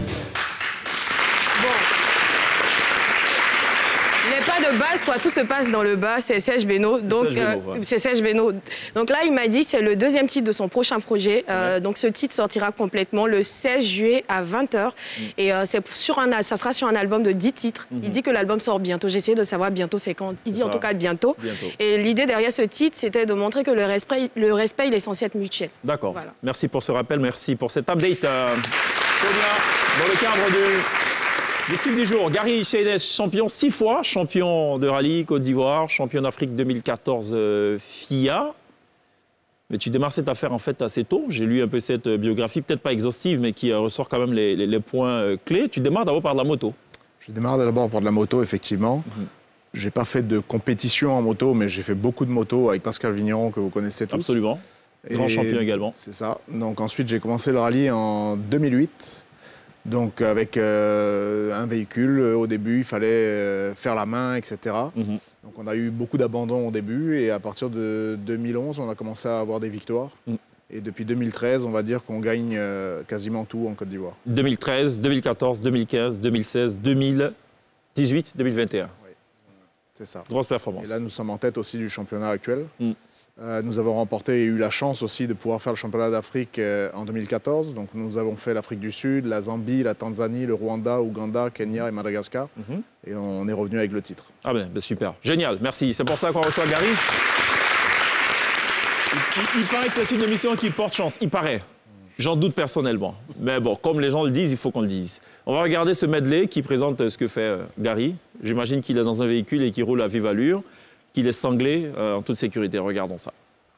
Il n'y a pas de base, quoi. Tout se passe dans le bas. C'est Serge Benoît. Donc, c'est Serge Benoît. Donc là, il m'a dit c'est le deuxième titre de son prochain projet. Donc ce titre sortira complètement le 16 juillet à 20h. Et ça sera sur un album de 10 titres. Il dit que l'album sort bientôt. J'ai essayé de savoir bientôt c'est quand. Il dit en tout cas bientôt. Et l'idée derrière ce titre, c'était de montrer que le respect, il est censé être mutuel. D'accord. Voilà. Merci pour ce rappel. Merci pour cet update. Sonia, dans le cadre de... L'équipe du jour, Gary Chénès, champion 6 fois, champion de rallye Côte d'Ivoire, champion d'Afrique 2014 FIA. Mais tu démarres cette affaire en fait assez tôt. J'ai lu un peu cette biographie, peut-être pas exhaustive, mais qui ressort quand même les points clés. Tu démarres d'abord par de la moto. Je démarre d'abord par de la moto, effectivement. J'ai pas fait de compétition en moto, mais j'ai fait beaucoup de motos avec Pascal Vigneron, que vous connaissez tous. Absolument. Grand champion également. C'est ça. Donc ensuite, j'ai commencé le rallye en 2008. Donc avec un véhicule, au début, il fallait faire la main, etc. Donc on a eu beaucoup d'abandons au début et à partir de 2011, on a commencé à avoir des victoires. Et depuis 2013, on va dire qu'on gagne quasiment tout en Côte d'Ivoire. 2013, 2014, 2015, 2016, 2018, 2021. Oui, c'est ça. Grosse performance. Et là, nous sommes en tête aussi du championnat actuel. Nous avons remporté et eu la chance aussi de pouvoir faire le championnat d'Afrique en 2014. Donc nous avons fait l'Afrique du Sud, la Zambie, la Tanzanie, le Rwanda, Ouganda, Kenya et Madagascar. Et on est revenu avec le titre. Ah ben super. Génial, merci. C'est pour ça qu'on reçoit Gary. Il paraît que c'est une émission qui porte chance. Il paraît. J'en doute personnellement. Mais bon, comme les gens le disent, il faut qu'on le dise. On va regarder ce medley qui présente ce que fait Gary. J'imagine qu'il est dans un véhicule et qu'il roule à vive allure, qu'il est sanglé en toute sécurité. Regardons ça.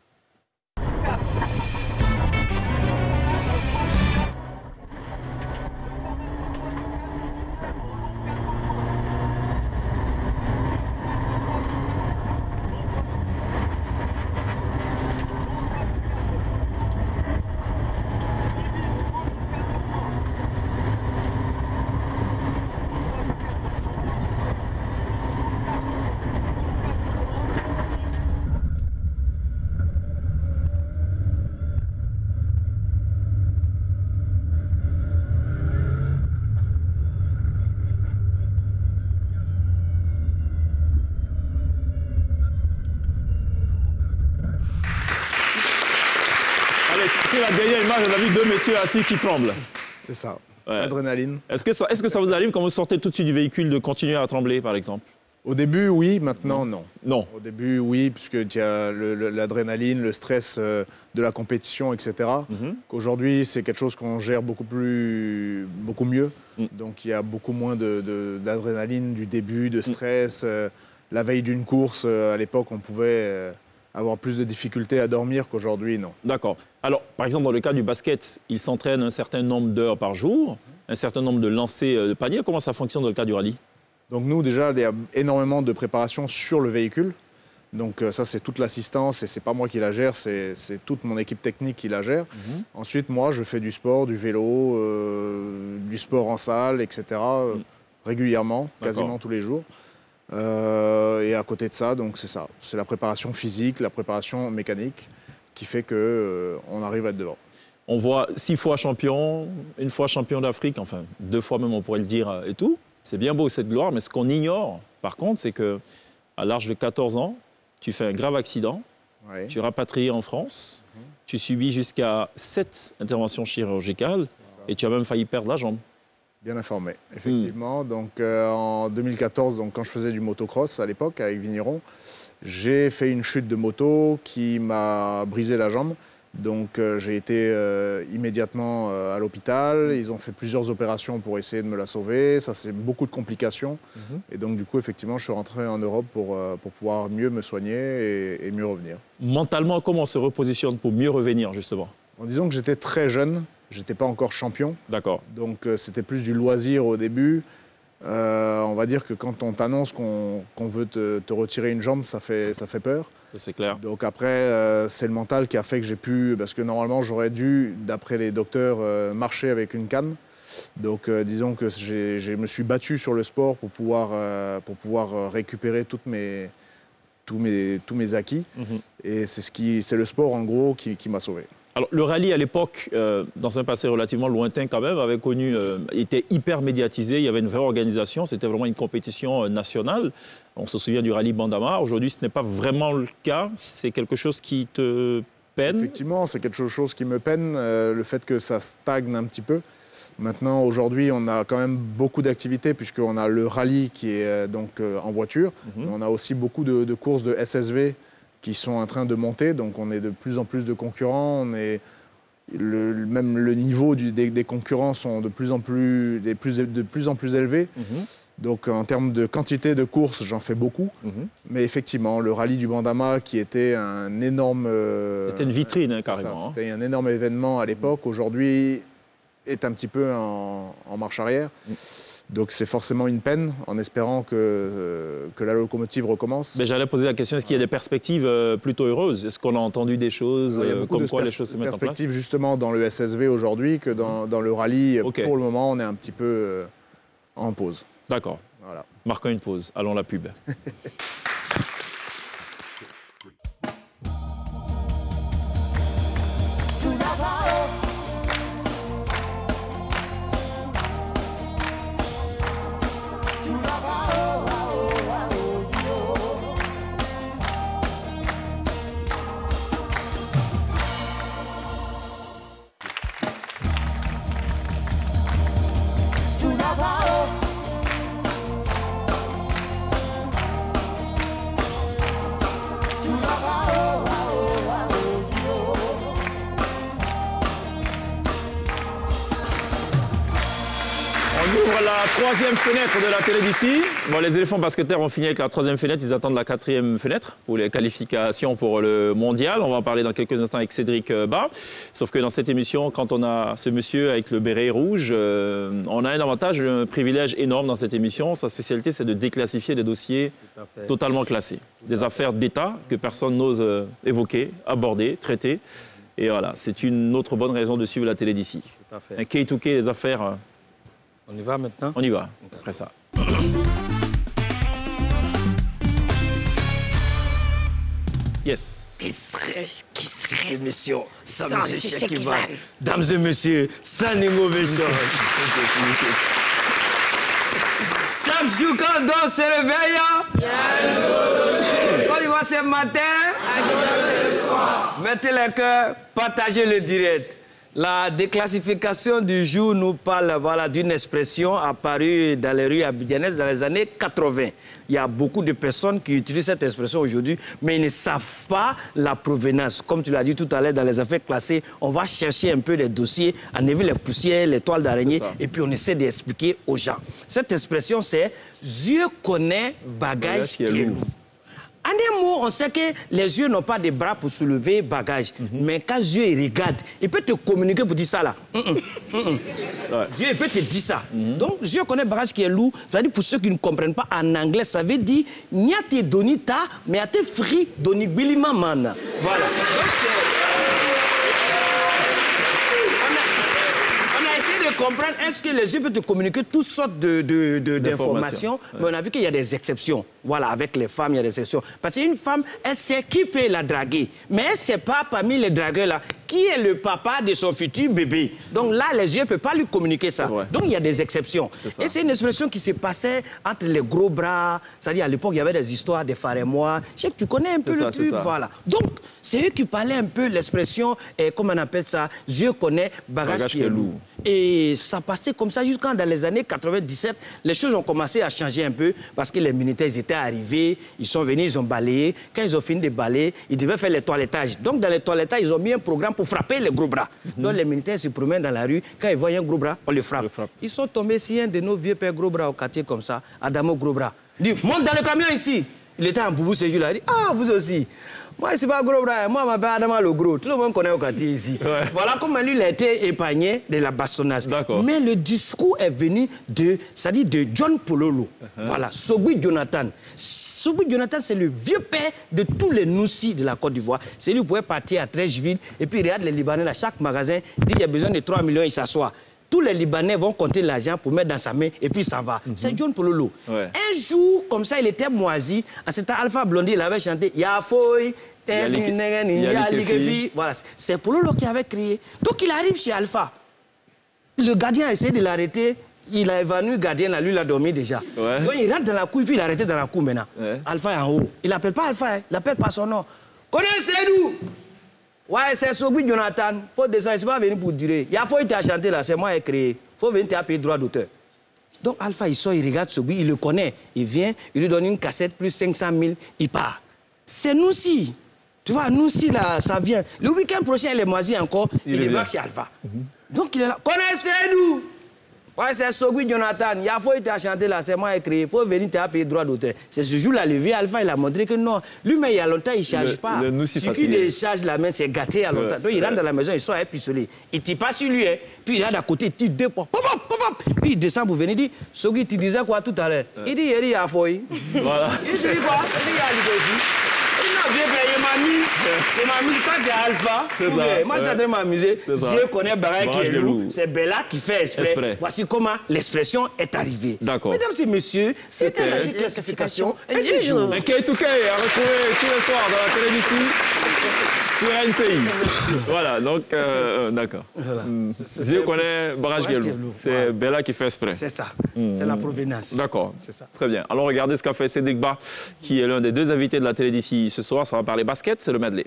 C'est la dernière image, on a vu deux messieurs assis qui tremblent. C'est ça, adrénaline. Est-ce que ça vous arrive quand vous sortez tout de suite du véhicule de continuer à trembler, par exemple? Au début, oui. Maintenant, non. Non. Au début, oui, puisque y a l'adrénaline, le stress de la compétition, etc. Qu'aujourd'hui, c'est quelque chose qu'on gère beaucoup mieux. Donc, il y a beaucoup moins d'adrénaline du début, de stress. La veille d'une course, à l'époque, on pouvait avoir plus de difficultés à dormir qu'aujourd'hui, non. D'accord. Alors, par exemple, dans le cas du basket, il s'entraîne un certain nombre d'heures par jour, un certain nombre de lancers de panier. Comment ça fonctionne dans le cas du rallye? Donc nous, déjà, il y a énormément de préparation sur le véhicule. Donc ça, c'est toute l'assistance et c'est pas moi qui la gère, c'est toute mon équipe technique qui la gère. Ensuite, moi, je fais du sport, du vélo, du sport en salle, etc. Régulièrement, quasiment tous les jours. Et à côté de ça, donc c'est ça. C'est la préparation physique, la préparation mécanique qui fait qu'on arrive à être devant. On voit 6 fois champion, 1 fois champion d'Afrique, enfin 2 fois même on pourrait le dire et tout. C'est bien beau cette gloire, mais ce qu'on ignore par contre, c'est qu'à l'âge de 14 ans, tu fais un grave accident, tu es rapatrié en France, tu subis jusqu'à 7 interventions chirurgicales et tu as même failli perdre la jambe. Bien informé, effectivement. Donc en 2014, donc, quand je faisais du motocross à l'époque avec Vigneron, j'ai fait une chute de moto qui m'a brisé la jambe. Donc j'ai été immédiatement à l'hôpital. Ils ont fait plusieurs opérations pour essayer de me la sauver. Ça, c'est beaucoup de complications. Et donc du coup, effectivement, je suis rentré en Europe pour pouvoir mieux me soigner et mieux revenir. Mentalement, comment on se repositionne pour mieux revenir, justement? En disant que j'étais très jeune. J'étais pas encore champion. D'accord. Donc c'était plus du loisir au début. On va dire que quand on t'annonce qu'on veut te retirer une jambe, ça fait peur. C'est clair. Donc après, c'est le mental qui a fait que j'ai pu... Parce que normalement, j'aurais dû, d'après les docteurs, marcher avec une canne. Donc disons que je me suis battu sur le sport pour pouvoir récupérer tous mes acquis. Et c'est le sport, en gros, qui m'a sauvé. Alors, le rallye, à l'époque, dans un passé relativement lointain quand même, était hyper médiatisé. Il y avait une vraie organisation. C'était vraiment une compétition nationale. On se souvient du rallye Bandama. Aujourd'hui, ce n'est pas vraiment le cas. C'est quelque chose qui te peine? Effectivement, c'est quelque chose qui me peine. Le fait que ça stagne un petit peu. Maintenant, aujourd'hui, on a quand même beaucoup d'activités puisqu'on a le rallye qui est donc en voiture. On a aussi beaucoup de courses de SSV qui sont en train de monter, donc on est de plus en plus de concurrents, même le niveau des concurrents sont de plus en plus élevés. Donc en termes de quantité de courses, j'en fais beaucoup. Mais effectivement, le rallye du Bandama, qui était un énorme... C'était une vitrine, carrément. C'était un énorme événement à l'époque. Aujourd'hui, est un petit peu en marche arrière. Donc c'est forcément une peine, en espérant que la locomotive recommence. Mais j'allais poser la question, est-ce qu'il y a des perspectives plutôt heureuses? Est-ce qu'on a entendu des choses comme quoi les choses se mettent en place? Il y a beaucoup de perspectives justement dans le SSV aujourd'hui que dans le rallye. Okay. Pour le moment, on est un petit peu en pause. D'accord. Voilà. Marquons une pause. Allons la pub. troisième fenêtre de la télé d'ici. Bon, les éléphants basketteurs ont fini avec la troisième fenêtre. Ils attendent la quatrième fenêtre pour les qualifications pour le mondial. On va en parler dans quelques instants avec Cédric Bas. Sauf que dans cette émission, quand on a ce monsieur avec le béret rouge, on a un avantage, un privilège énorme dans cette émission. Sa spécialité, c'est de déclassifier des dossiers totalement classés. Des affaires d'État que personne n'ose évoquer, aborder, traiter. Et voilà, c'est une autre bonne raison de suivre la télé d'ici. Tout à fait. Un K2K, les affaires... On y va maintenant? On y va, après ça. Yes. Qui serait émission sans monsieur Cheikh Ivan? Dames et messieurs, standing ovation. Chaque jour quand on danse, se réveille. Quand il voit ce matin, le soir. Mettez les cœurs, partagez le direct. La déclassification du jour nous parle d'une expression apparue dans les rues abidjanaises dans les années 80. Il y a beaucoup de personnes qui utilisent cette expression aujourd'hui, mais ils ne savent pas la provenance. Comme tu l'as dit tout à l'heure, dans les affaires classées, on va chercher un peu les dossiers, enlever les poussières, les toiles d'araignée, et puis on essaie d'expliquer aux gens. Cette expression, c'est « Dieu connaît bagage qui est lourd ». En un mot, on sait que les yeux n'ont pas de bras pour soulever bagage. Mais quand Dieu regarde, il peut te communiquer pour dire ça là. Dieu il peut te dire ça. Donc Dieu connaît bagage qui est lourd. C'est-à-dire pour ceux qui ne comprennent pas en anglais, ça veut dire n'y a te donita, mais à te free doni bilima man. Voilà. Donc comprendre, est-ce que les yeux peuvent te communiquer toutes sortes d'informations, mais on a vu qu'il y a des exceptions. Voilà, avec les femmes, il y a des exceptions. Parce qu'une femme, elle sait qui peut la draguer, mais elle ne sait pas parmi les dragueurs là, qui est le papa de son futur bébé. Donc là, les yeux ne peuvent pas lui communiquer ça. Donc il y a des exceptions. Et c'est une expression qui se passait entre les gros bras. C'est-à-dire à l'époque, il y avait des histoires de frères et moi. Je sais que tu connais un peu le truc, voilà. Donc, c'est eux qui parlaient un peu l'expression, comment on appelle ça, Dieu connaît bagage qui est lourd. Et ça passait comme ça jusqu'en dans les années 97. Les choses ont commencé à changer un peu parce que les militaires étaient arrivés, ils sont venus, ils ont balayé. Quand ils ont fini de balayer, ils devaient faire les toilettages. Donc dans les toilettages, ils ont mis un programme pour frapper les gros bras. Donc les militaires se promènent dans la rue, quand ils voient un gros bras, on le frappe. Ils sont tombés sur un de nos vieux pères gros bras au quartier comme ça, Adamo gros bras. Il dit, monte dans le camion ici. Il était en boubou ce jour-là, il dit, ah vous aussi. Moi, c'est pas gros bras, moi, je m'appelle Adama le gros. Tout le monde connaît au quartier ici. Voilà comment lui, il a été épargné de la bastonnage. Mais le discours est venu de John Pololo. Voilà, Sogui Jonathan. Sogui Jonathan, c'est le vieux père de tous les Noussis de la Côte d'Ivoire. C'est lui qui pouvait partir à Trècheville et puis il regarde les Libanais à chaque magasin, il dit qu'il y a besoin de 3 millions, il s'assoit. Tous les Libanais vont compter l'argent pour mettre dans sa main et puis ça va. C'est John Pololo. Un jour, comme ça, il était moisi. En ce temps, Alpha Blondy, il avait chanté « Yafoy ». Voilà, c'est Pololo qui avait créé. Donc il arrive chez Alpha. Le gardien a essayé de l'arrêter. Il a évanoui le gardien, lui, il a dormi déjà. Donc il rentre dans la cour et puis il est arrêté dans la cour maintenant. Alpha est en haut. Il n'appelle pas Alpha, il l'appelle par son nom. Connaissez-nous? Ouais, c'est Sogui Jonathan. Faut descendre, c'est pas venu pour durer. Il faut te chanter là, c'est moi qui ai créé. Faut venir te payer droit d'auteur. Donc Alpha, il sort, il regarde Sogui, il le connaît. Il vient, il lui donne une cassette plus 500 000, il part. C'est nous aussi. Tu vois, nous aussi, là, ça vient. Le week-end prochain, il est moisi encore, il débarque chez Alpha. Donc, il est là. Connaissez-nous? Ouais, c'est Sogui Jonathan. Il a fallu te chanter là, c'est moi qui ai créé. Il faut venir te payer droit d'auteur. C'est ce jour-là, le vieux Alpha, il a montré que non. Lui-même, il y a longtemps, il ne charge pas. Ce qui décharge la main, c'est gâté il y a longtemps. Donc, il rentre dans la maison, il sort un pistolet. Il ne tire pas sur lui, hein. Puis il est à côté, il tire 2 fois. Pop, pop, pop. Puis il descend pour venir, il dit, Sogui, tu disais quoi tout à l'heure? Il dit, il a fallu. Voilà. Il dit quoi? Il dit, il a dit. Il m'a mis quand il y a Alpha. Moi, je suis en train de m'amuser. Dieu connaît Barra qui est lourd. C'est Bella qui fait exprès. Voici comment l'expression est arrivée. D'accord. Mesdames et messieurs, c'était la déclassification du jour. Un K2K à retrouver tous les soirs dans la télévision sur NCI. Voilà, donc, d'accord. Dieu connaît Barra qui est lourd. C'est Bella qui fait exprès. C'est ça. C'est la provenance. D'accord. C'est ça. Très bien. Alors, regardez ce qu'a fait Cédric Bas, qui est l'un des 2 invités de la télé d'ici ce soir. Ça va parler basket, c'est le medley.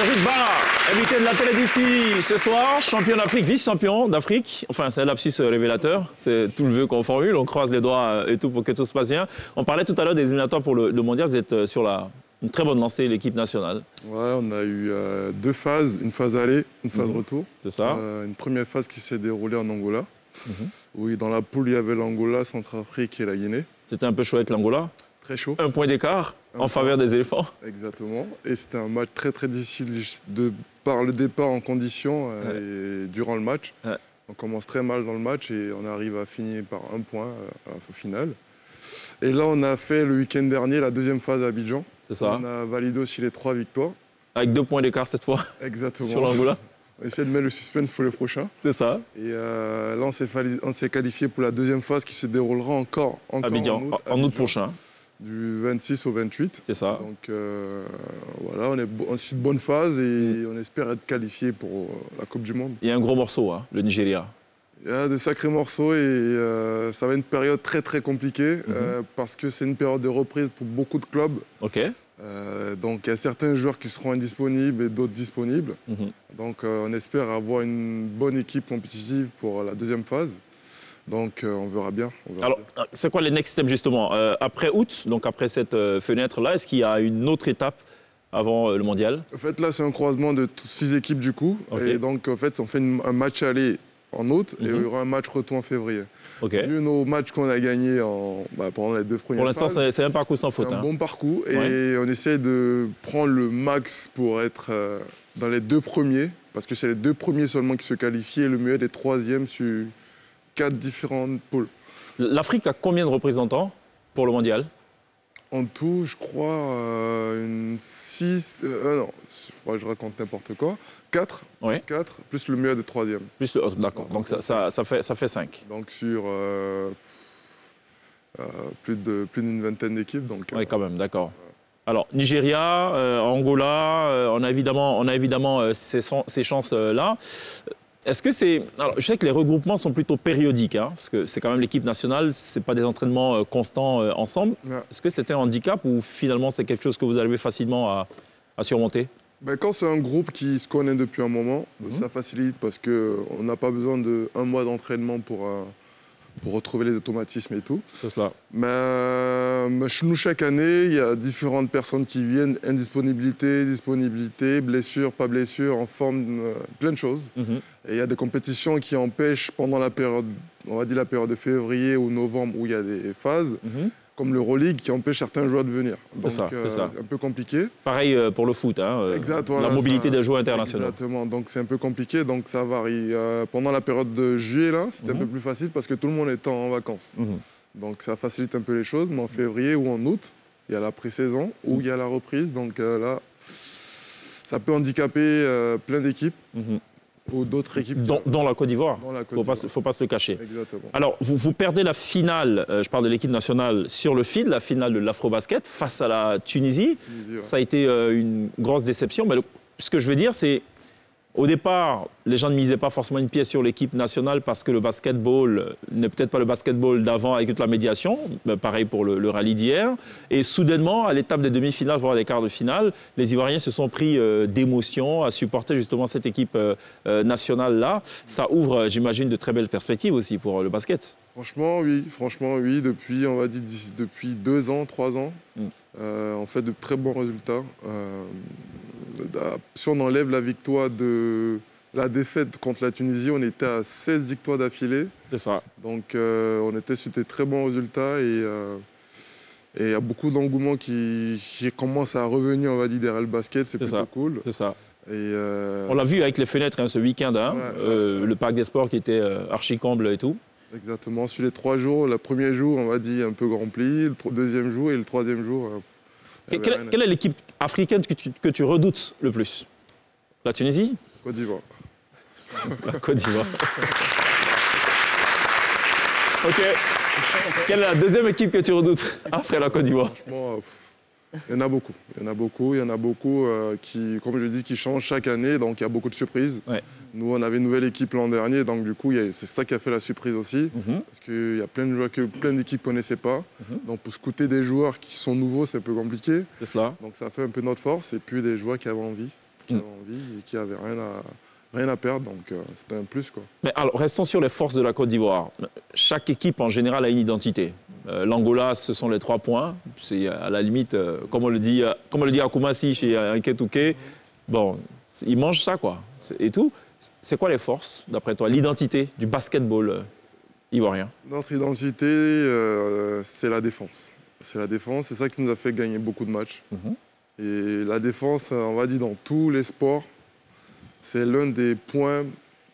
Cédric Bara, invité de la télé d'ici ce soir, champion d'Afrique, vice-champion d'Afrique. Enfin, c'est un lapsus révélateur, c'est tout le vœu qu'on formule, on croise les doigts et tout pour que tout se passe bien. On parlait tout à l'heure des éliminatoires pour le mondial, vous êtes sur une très bonne lancée, l'équipe nationale. Ouais, on a eu deux phases, une phase aller, une phase retour. C'est ça. Une première phase qui s'est déroulée en Angola. Oui, dans la poule, il y avait l'Angola, Centrafrique et la Guinée. C'était un peu chaud avec l'Angola. Très chaud. Un point d'écart en faveur des éléphants. Exactement. Et c'était un match très très difficile par le départ en condition et durant le match. Ouais. On commence très mal dans le match et on arrive à finir par un point à la finale. Et là, on a fait le week-end dernier la deuxième phase à Abidjan. C'est ça. On a validé aussi les 3 victoires. Avec 2 points d'écart cette fois. Exactement. Sur l'Angola. On essaie de mettre le suspense pour le prochain. C'est ça. Et là, on s'est qualifié pour la deuxième phase qui se déroulera encore Abidjan, en août prochain. Du 26 au 28. C'est ça. Donc voilà, on est en une bonne phase et on espère être qualifié pour la Coupe du Monde. Il y a un gros morceau, hein, le Nigeria. Il y a de sacrés morceaux et ça va être une période très très compliquée parce que c'est une période de reprise pour beaucoup de clubs. Ok. Donc il y a certains joueurs qui seront indisponibles et d'autres disponibles. Donc on espère avoir une bonne équipe compétitive pour la deuxième phase. Donc on verra bien. Alors c'est quoi les next steps justement après août, donc après cette fenêtre-là, est-ce qu'il y a une autre étape avant le mondial? En fait là c'est un croisement de 6 équipes du coup. Okay. Et donc en fait on fait un match aller en août et il y aura un match retour en février. Okay. Vu nos matchs qu'on a gagnés pendant les 2 premières phases. Pour l'instant, c'est un parcours sans faute. C'est un bon parcours et on essaie de prendre le max pour être dans les 2 premiers, parce que c'est les 2 premiers seulement qui se qualifient et le mieux des 3e sur 4 différentes poules. L'Afrique a combien de représentants pour le mondial? En tout, je crois, une 6... non, je raconte n'importe quoi. 4, oui. 4, plus le meilleur des 3e. D'accord, donc ça fait 5. Donc sur plus d'une vingtaine d'équipes. Oui, quand même, d'accord. Alors, Nigeria, Angola, on a évidemment ces chances-là. Est-ce que c'est... Alors, je sais que les regroupements sont plutôt périodiques, hein, parce que c'est quand même l'équipe nationale, ce n'est pas des entraînements constants ensemble. Ouais. Est-ce que c'était un handicap ou finalement c'est quelque chose que vous arrivez facilement à surmonter? Ben, quand c'est un groupe qui se connaît depuis un moment, ça facilite parce qu'on n'a pas besoin d'1 mois d'entraînement pour retrouver les automatismes et tout. C'est cela. Mais nous, chaque année, il y a différentes personnes qui viennent, indisponibilité, disponibilité, blessure, pas blessure, en forme, plein de choses. Et il y a des compétitions qui empêchent pendant la période, on va dire la période de février ou novembre où il y a des phases, comme l'Euroleague qui empêche certains joueurs de venir. Donc c'est ça. Un peu compliqué. Pareil pour le foot, hein, exact, voilà, la mobilité des joueurs internationaux. Exactement, donc c'est un peu compliqué, donc ça varie. Pendant la période de juillet, là, c'était un peu plus facile parce que tout le monde est en vacances. Donc ça facilite un peu les choses, mais en février ou en août, il y a la pré-saison où il y a la reprise, donc là, ça peut handicaper plein d'équipes. Ou d'autres équipes. Dans la Côte d'Ivoire. Il ne faut pas se le cacher. Exactement. Alors, vous perdez la finale, je parle de l'équipe nationale, sur le fil, la finale de l'Afrobasket face à la Tunisie. Ouais. Ça a été une grosse déception. Mais ce que je veux dire, c'est au départ, les gens ne misaient pas forcément une pièce sur l'équipe nationale parce que le basketball n'est peut-être pas le basketball d'avant avec toute la médiation. Pareil pour le rallye d'hier. Et soudainement, à l'étape des demi-finales, voire des quarts de finale, les Ivoiriens se sont pris d'émotion à supporter justement cette équipe nationale-là. Ça ouvre, j'imagine, de très belles perspectives aussi pour le basket. Franchement, oui. Depuis, on va dire, depuis 2 ans, 3 ans, on fait de très bons résultats. Si on enlève la victoire de la défaite contre la Tunisie, on était à 16 victoires d'affilée. C'est ça. Donc on était sur des très bons résultats et il y a beaucoup d'engouement qui commence à revenir, on va dire, derrière le basket. C'est plutôt cool. C'est ça. On l'a vu avec les fenêtres ce week-end, le parc des sports qui était archi-comble et tout. Exactement. Sur les 3 jours, le premier jour, on va dire, un peu rempli, le deuxième jour et le 3e jour... Quelle est l'équipe africaine que tu redoutes le plus? La Tunisie? Côte d'Ivoire. La Côte d'Ivoire. OK. Quelle est la deuxième équipe que tu redoutes après la Côte d'Ivoire? Franchement, il y en a beaucoup. Il y en a beaucoup qui, comme je dis, qui changent chaque année. Donc, il y a beaucoup de surprises. Ouais. Nous, on avait une nouvelle équipe l'an dernier. Donc, du coup, c'est ça qui a fait la surprise aussi. Parce qu'il y a plein de joueurs que plein d'équipes ne connaissaient pas. Donc, pour scouter des joueurs qui sont nouveaux, c'est un peu compliqué. C'est cela. Donc, ça fait un peu notre force. Et puis, des joueurs qui avaient envie. qui avait envie et qui n'avait rien à perdre, donc c'était un plus, quoi. Mais alors, restons sur les forces de la Côte d'Ivoire. Chaque équipe, en général, a une identité. L'Angola, ce sont les 3 points. C'est à la limite, comme on le dit à Koumassi, chez Nketouké, bon, ils mangent ça, quoi. Et tout. C'est quoi les forces, d'après toi, l'identité du basketball ivoirien? Notre identité, c'est la défense. C'est la défense, c'est ça qui nous a fait gagner beaucoup de matchs. Et la défense, on va dire dans tous les sports, c'est l'un des points,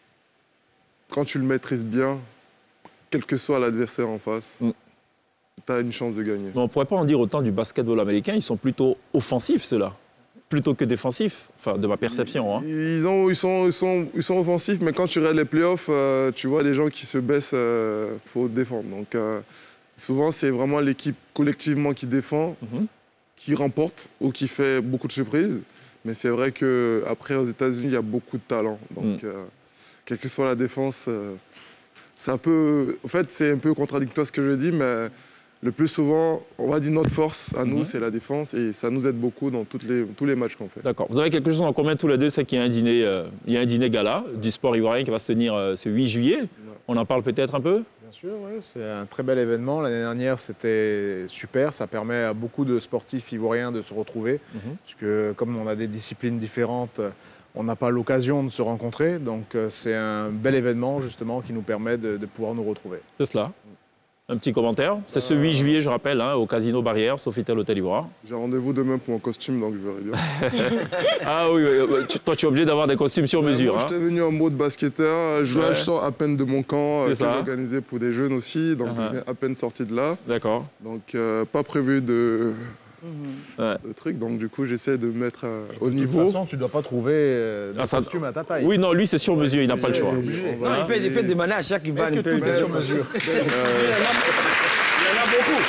quand tu le maîtrises bien, quel que soit l'adversaire en face, tu as une chance de gagner. Mais on ne pourrait pas en dire autant du basketball américain, ils sont plutôt offensifs, ceux-là, plutôt que défensifs, enfin, de ma perception. Hein. Ils sont offensifs, mais quand tu regardes les playoffs, tu vois des gens qui se baissent pour défendre. Donc, souvent, c'est vraiment l'équipe collectivement qui défend, qui remporte ou qui fait beaucoup de surprises. Mais c'est vrai qu'après, aux États-Unis, il y a beaucoup de talent. Donc, quelle que soit la défense, c'est un peu... En fait, c'est un peu contradictoire ce que je dis, mais le plus souvent, on va dire notre force à nous, c'est la défense. Et ça nous aide beaucoup dans tous les matchs qu'on fait. D'accord. Vous avez quelque chose en commun tous les deux, c'est qu'il y a un dîner gala du sport ivoirien qui va se tenir ce 8 juillet. On en parle peut-être un peu? Bien sûr, oui. C'est un très bel événement. L'année dernière, c'était super. Ça permet à beaucoup de sportifs ivoiriens de se retrouver. Puisque comme on a des disciplines différentes, on n'a pas l'occasion de se rencontrer. Donc c'est un bel événement, justement, qui nous permet de pouvoir nous retrouver. C'est cela. Un petit commentaire. C'est ce 8 juillet, je rappelle, hein, au Casino Barrière, Sofitel Hôtel Ivoire. J'ai rendez-vous demain pour un costume, donc je verrai bien. Ah oui, toi tu es obligé d'avoir des costumes sur mesure. Moi, j'étais venu en mode basketteur. Là, je sors à peine de mon camp, que j'ai organisé pour des jeunes aussi. Donc, je viens à peine sorti de là. D'accord. Donc, pas prévu de trucs. Donc, du coup, j'essaie de mettre au niveau. De toute façon, tu ne dois pas trouver de costume à ta taille. Oui, non, lui, c'est sur mesure. Il n'a pas le choix. Non, il peut demander à chaque Ivan. Il peut sur mesure. Il y en a beaucoup.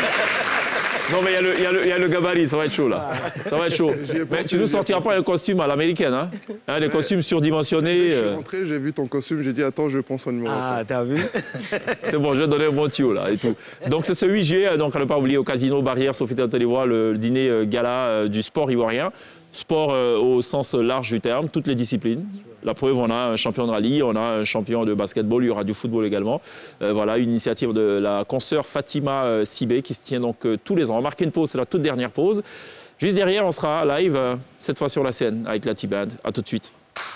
Non, mais il y a le gabarit, ça va être chaud, là. Ça va être chaud. Mais tu ne sortiras pas un costume à l'américaine, hein, des costumes surdimensionnés. Je suis rentré, j'ai vu ton costume, j'ai dit, attends, je prends son numéro. Ah, t'as vu? C'est bon, je vais donner un bon tuyau, là, et tout. Donc, c'est ce 8 juillet, donc, à ne pas oublier, au Casino Barrière, Sofitel Hôtel Ivoire, le dîner gala du sport ivoirien. Sport au sens large du terme, toutes les disciplines. La preuve, on a un champion de rallye, on a un champion de basketball, il y aura du football également. Voilà, une initiative de la consoeur Fatima Sibé qui se tient donc tous les ans. On va marquer une pause, c'est la toute dernière pause. Juste derrière, on sera live, cette fois sur la scène, avec la T-Band. À tout de suite.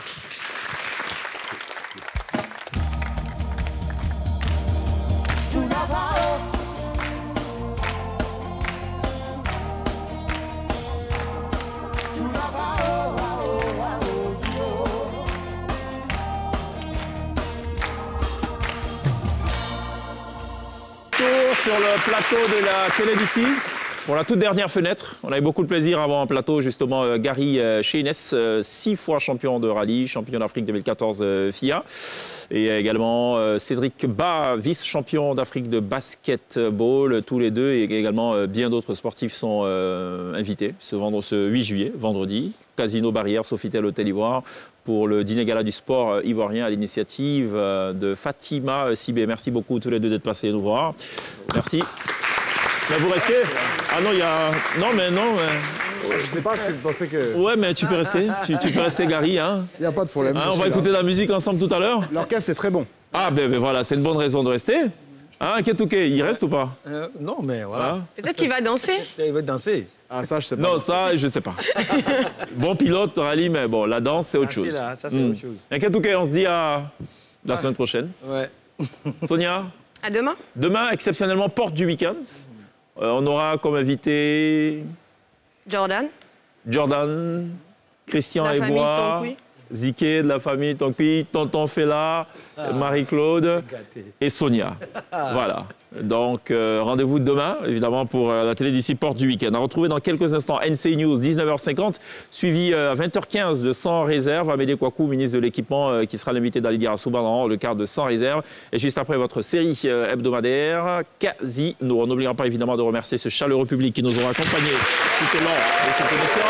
Sur le plateau de la télé d'ici, pour la toute dernière fenêtre. On avait beaucoup de plaisir avant un plateau, justement, Gary Sheines, 6 fois champion de rallye, champion d'Afrique 2014 FIA. Et également Cédric Ba, vice-champion d'Afrique de basketball, tous les deux. Et également bien d'autres sportifs sont invités ce 8 juillet, vendredi. Casino Barrière, Sofitel Hôtel Ivoire, pour le dîner gala du sport ivoirien à l'initiative de Fatima Sibé. Merci beaucoup tous les deux d'être passés nous voir. Merci. Mais vous restez? Ah non, il y a... Non, mais non. Mais... Je sais pas, je pensais que... Ouais, mais tu peux rester. Tu peux rester, Gary. Hein. Il n'y a pas de problème. On va écouter la musique ensemble tout à l'heure. L'orchestre, c'est très bon. Ah, ben voilà, c'est une bonne raison de rester. Hein, Ketouké, il reste ou pas? Non, mais voilà. Peut-être qu'il va danser. Il va danser. Ah, ça, je sais pas. Non, ça, je sais pas. Bon pilote, rallye, mais bon, la danse, c'est autre chose. Là, ça, c'est autre chose. Et Ketouké, on se dit à la semaine prochaine. Ouais. Sonia? À demain. Demain, exceptionnellement, porte du week-end. On aura comme invité... Jordan, Christian la famille Ebois, Tonkoui. Ziké de la famille Tonkoui, Tonton Fela, Marie-Claude et Sonia. Voilà. Donc, rendez-vous demain, évidemment, pour la télé d'ici porte du week-end. À retrouver dans quelques instants NC News, 19h50, suivi à 20h15 de Sans réserve. Amédée Kouakou, ministre de l'Équipement, qui sera l'invité d'Ali Assouba dans le cadre de Sans réserve. Et juste après, votre série hebdomadaire, Casino. On n'oubliera pas, évidemment, de remercier ce chaleureux public qui nous aura accompagnés tout au long de cette émission.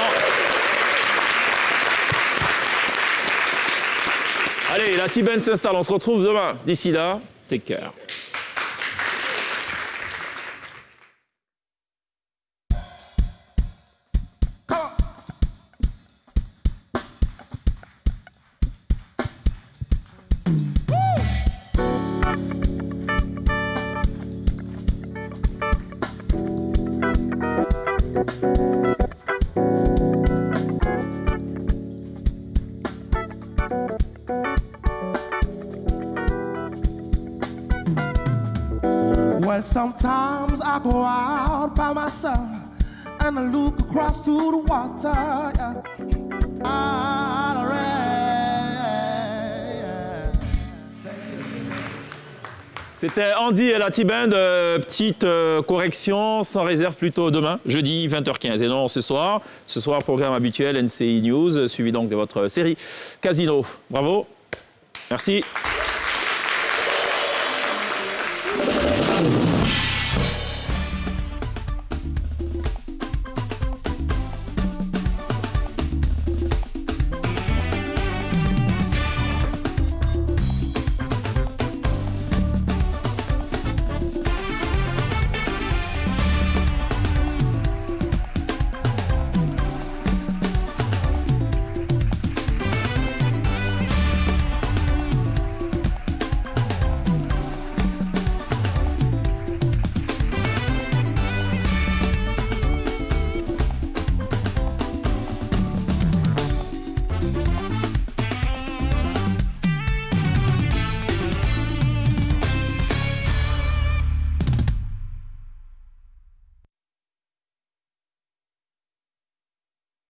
Allez, la T-Band s'installe. On se retrouve demain. D'ici là, take care. Well, sometimes I go out by myself and I look across to the water. Yeah. C'était Andy et la T-Band. Petite correction, sans réserve plutôt demain, jeudi 20h15. Et non ce soir. Ce soir, programme habituel NCI News, suivi donc de votre série Casino. Bravo. Merci.